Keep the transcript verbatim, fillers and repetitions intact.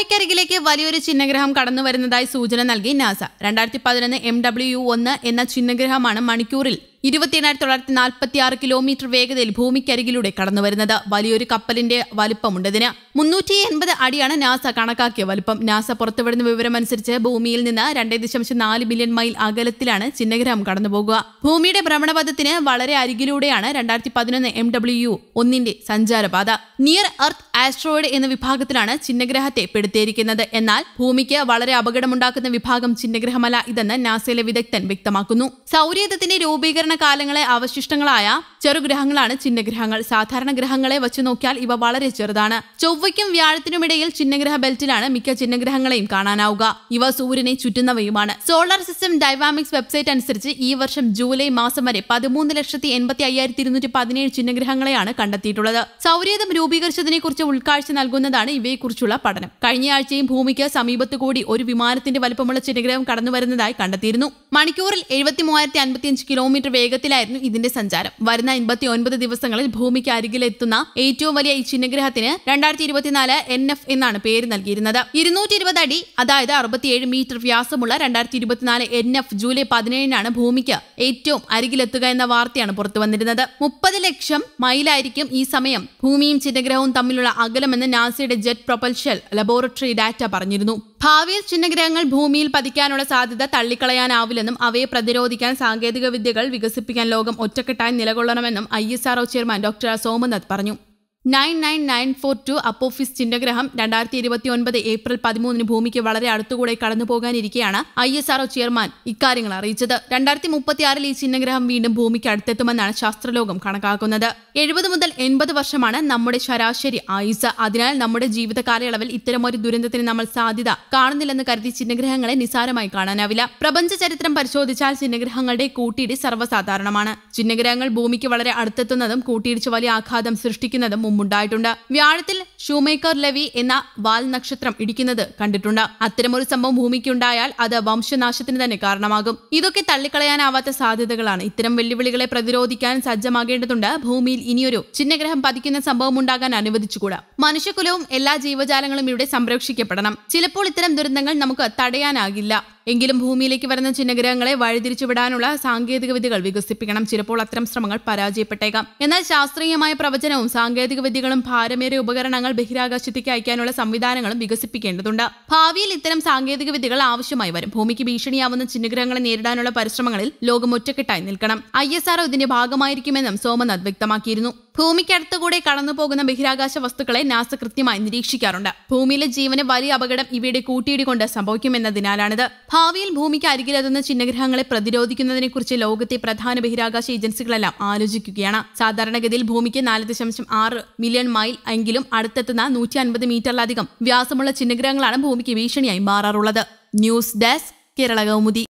ഭൂമിക്കരികിലേക്ക് വലിയൊരു ചിഹ്നഗ്രഹം കടന്നു വരുന്നതായി സൂചന നൽകി നാസ. രണ്ടായിരത്തി പതിനൊന്ന് എം ഡബ്ല്യു ഒന്ന് എന്ന ചിഹ്നഗ്രഹമാണ് മണിക്കൂറിൽ ഇരുപത്തിയേഴായിരത്തി തൊള്ളായിരത്തി നാൽപ്പത്തി ആറ് കിലോമീറ്റർ വേഗതയിൽ ഭൂമിക്കരികിലൂടെ കടന്നുവരുന്നത്. വലിയൊരു കപ്പലിന്റെ വലുപ്പമുണ്ടതിന്. മുന്നൂറ്റി എൺപത് അടിയാണ് നാസ കണക്കാക്കിയ വലുപ്പം. നാസ പുറത്തുവിടുന്ന വിവരമനുസരിച്ച് ഭൂമിയിൽ നിന്ന് രണ്ടേ ദശാംശം നാല് ബില്യൺ മൈൽ അകലത്തിലാണ് ചിഹ്നഗ്രഹം കടന്നുപോകുക. ഭൂമിയുടെ ഭ്രമണപഥത്തിന് വളരെ അരികിലൂടെയാണ് രണ്ടായിരത്തി പതിനൊന്ന് എം ഡബ്ല്യു ഒന്നിന്റെ സഞ്ചാരപാത. നിയർ എർത്ത് ആസ്ട്രോയിഡ് എന്ന വിഭാഗത്തിലാണ് ചിഹ്നഗ്രഹത്തെ പെടുത്തിയിരിക്കുന്നത്. എന്നാൽ ഭൂമിക്ക് വളരെ അപകടമുണ്ടാക്കുന്ന വിഭാഗം ചിഹ്നഗ്രഹമല്ല ഇതെന്ന് നാസയിലെ വിദഗ്ധൻ വ്യക്തമാക്കുന്നു. സൗരയൂഥത്തിന്റെ രൂപീകരണ കാലങ്ങളെ അവശിഷ്ടങ്ങളായ ചെറുഗ്രഹങ്ങളാണ് ചിഹ്നഗ്രഹങ്ങൾ. സാധാരണ ഗ്രഹങ്ങളെ വച്ചു നോക്കിയാൽ ഇവ വളരെ ചെറുതാണ്. ചൊവ്വയ്ക്കും വ്യാഴത്തിനുമിടയിൽ ചിഹ്നഗ്രഹ ബെൽറ്റിലാണ് മിക്ക ചിഹ്നഗ്രഹങ്ങളെയും കാണാനാവുക. ഇവ സൂര്യനെ ചുറ്റുന്നവയുമാണ്. സോളാർ സിസ്റ്റം ഡൈനാമിക്സ് വെബ്സൈറ്റ് അനുസരിച്ച് ഈ വർഷം ജൂലൈ മാസം വരെ പതിമൂന്ന് ലക്ഷത്തി എൺപത്തി അയ്യായിരത്തി ഇരുന്നൂറ്റി പതിനേഴ് ചിഹ്നഗ്രഹങ്ങളെയാണ് കണ്ടെത്തിയിട്ടുള്ളത്. സൗരയൂഥം രൂപീകരിച്ചതിനെ കുറിച്ച് ഉൾക്കാഴ്ച നൽകുന്നതാണ് ഇവയെക്കുറിച്ചുള്ള പഠനം. കഴിഞ്ഞയാഴ്ചയും ഭൂമിക്ക് സമീപത്തു കൂടി ഒരു വിമാനത്തിന്റെ വലുപ്പമുള്ള ചിഹ്നഗ്രഹം കടന്നുവരുന്നതായി കണ്ടെത്തിയിരുന്നു. മണിക്കൂറിൽ എഴുപത്തി മൂവായിരത്തി അൻപത്തിയഞ്ച് കിലോമീറ്റർ വേഗത്തിലായിരുന്നു ഇതിന്റെ സഞ്ചാരം. വരുന്ന എൺപത്തി ഒൻപത് ദിവസങ്ങളിൽ ഭൂമിക്ക് അരികിലെത്തുന്ന ഏറ്റവും വലിയ ഈ ചിഹ്നഗ്രഹത്തിന് രണ്ടായിരത്തി ഇരുപത്തിനാല് എൻ എഫ് എന്നാണ് പേര് നൽകിയിരുന്നത്. ഇരുന്നൂറ്റി ഇരുപത് അടി അതായത് അറുപത്തിയേഴ് മീറ്റർ വ്യാസമുള്ള രണ്ടായിരത്തി ഇരുപത്തിനാല് എൻ എഫ് ജൂലൈ പതിനേഴിനാണ് ഭൂമിക്ക് ഏറ്റവും അരികിലെത്തുക എന്ന വാർത്തയാണ് പുറത്തു വന്നിരുന്നത്. മുപ്പത് ലക്ഷം മൈലായിരിക്കും ഈ സമയം ഭൂമിയും ചിഹ്നഗ്രഹവും തമ്മിലുള്ള അകലമെന്ന് നാസയുടെ ജെറ്റ് പ്രൊപ്പൽഷൻ ലബോറട്ടറി ഡാറ്റ പറഞ്ഞിരുന്നു. ഭാവിയിൽ ചിഹ്നഗ്രഹങ്ങൾ ഭൂമിയിൽ പതിക്കാനുള്ള സാധ്യത തള്ളിക്കളയാനാവില്ലെന്നും അവയെ പ്രതിരോധിക്കാൻ സാങ്കേതിക വിദ്യകൾ വികസിപ്പിക്കാൻ ലോകം ഒറ്റക്കെട്ടായി നിലകൊള്ളണമെന്നും I S R O chairman doctor Somanath പറഞ്ഞു. Nine nine nine four two Apophis ചിഹ്നഗ്രഹം രണ്ടായിരത്തി ഇരുപത്തി ഒൻപത് ഏപ്രിൽ പതിമൂന്നിന് ഭൂമിക്ക് വളരെ അടുത്തുകൂടെ കടന്നു പോകാനിരിക്കെയാണ് I S R O chairman ഇക്കാര്യങ്ങൾ അറിയിച്ചത്. രണ്ടായിരത്തി മുപ്പത്തിയാറിൽ ഈ ചിഹ്നഗ്രഹം വീണ്ടും ഭൂമിക്ക് അടുത്തെത്തുമെന്നാണ് ശാസ്ത്രലോകം കണക്കാക്കുന്നത്. എഴുപത് മുതൽ എൺപത് വർഷമാണ് നമ്മുടെ ശരാശരി ആയുസ്. അതിനാൽ നമ്മുടെ ജീവിത കാലയളവിൽ ഇത്തരമൊരു ദുരന്തത്തിന് നമ്മൾ സാധ്യത കാണുന്നില്ലെന്ന് കരുതി ചിഹ്നഗ്രഹങ്ങളെ നിസാരമായി കാണാനാവില്ല. പ്രപഞ്ച ചരിത്രം പരിശോധിച്ചാൽ ചിഹ്നഗ്രഹങ്ങളുടെ കൂട്ടിയിടി സർവ്വസാധാരണമാണ്. ചിഹ്നഗ്രഹങ്ങൾ ഭൂമിക്ക് വളരെ അടുത്തെത്തുന്നതും കൂട്ടിയിടിച്ച് വലിയ ആഘാതം സൃഷ്ടിക്കുന്നതും മുമ്പുണ്ടായിട്ടുണ്ട്. വ്യാഴത്തിൽ ഷൂമേക്കർ ലെവി എന്ന വാൽ നക്ഷത്രം ഇടിക്കുന്നത് കണ്ടിട്ടുണ്ട്. അത്തരമൊരു സംഭവം ഭൂമിക്കുണ്ടായാൽ അത് വംശനാശത്തിന് തന്നെ കാരണമാകും. ഇതൊക്കെ തള്ളിക്കളയാനാവാത്ത സാധ്യതകളാണ്. ഇത്തരം വെല്ലുവിളികളെ പ്രതിരോധിക്കാൻ സജ്ജമാകേണ്ടതുണ്ട്. ഭൂമിയിൽ ഇനിയൊരു ചിഹ്നഗ്രഹം പതിക്കുന്ന സംഭവം ഉണ്ടാകാൻ അനുവദിച്ചുകൂടാ. മനുഷ്യകുലവും എല്ലാ ജീവജാലങ്ങളും ഇവിടെ സംരക്ഷിക്കപ്പെടണം. ചിലപ്പോൾ ഇത്തരം ദുരന്തങ്ങൾ നമുക്ക് തടയാനാകില്ല. എങ്കിലും ഭൂമിയിലേക്ക് വരുന്ന ചിഹ്നഗ്രഹങ്ങളെ വഴിതിരിച്ചുവിടാനുള്ള സാങ്കേതിക വിദ്യകൾ വികസിപ്പിക്കണം. ചിലപ്പോൾ അത്തരം ശ്രമങ്ങൾ പരാജയപ്പെട്ടേക്കാം. എന്നാൽ ശാസ്ത്രീയമായ പ്രവചനവും സാങ്കേതിക വിദ്യകളും ഭാരമേറിയ ഉപകരണങ്ങൾ ബഹിരാകാശത്തേക്ക് അയക്കാനുള്ള സംവിധാനങ്ങളും വികസിപ്പിക്കേണ്ടതുണ്ട്. ഭാവിയിൽ ഇത്തരം സാങ്കേതിക വിദ്യകൾ ആവശ്യമായി വരും. ഭൂമിക്ക് ഭീഷണിയാവുന്ന ചിഹ്നഗ്രഹങ്ങളെ നേരിടാനുള്ള പരിശ്രമങ്ങളിൽ ലോകം ഒറ്റക്കെട്ടായി നിൽക്കണം. ഐ എസ് ആർ ഒ ഇതിന്റെ ഭാഗമായിരിക്കുമെന്നും സോമനാഥ് വ്യക്തമാക്കിയിരുന്നു. ഭൂമിക്കടുത്തുകൂടെ കടന്നു പോകുന്ന ബഹിരാകാശ വസ്തുക്കളെ നാസ കൃത്യമായി നിരീക്ഷിക്കാറുണ്ട്. ഭൂമിയിലെ ജീവന് വലിയ അപകടം ഇവയുടെ കൂട്ടിയിടി കൊണ്ട് സംഭവിക്കുമെന്നതിനാലാണിത്. ഭാവിയിൽ ഭൂമിക്ക് അരികിലെത്തുന്ന ചിഹ്നഗ്രഹങ്ങളെ പ്രതിരോധിക്കുന്നതിനെക്കുറിച്ച് ലോകത്തെ പ്രധാന ബഹിരാകാശ ഏജൻസികളെല്ലാം ആലോചിക്കുകയാണ്. സാധാരണഗതിയിൽ ഭൂമിക്ക് നാല് ദശാംശം ആറ് മില്യൺ മൈൽ എങ്കിലും അടുത്തെത്തുന്ന നൂറ്റി അൻപത് മീറ്ററിലധികം വ്യാസമുള്ള ചിഹ്നഗ്രഹങ്ങളാണ് ഭൂമിക്ക് ഭീഷണിയായി മാറാറുള്ളത്. News desk Kerala Kaumudi.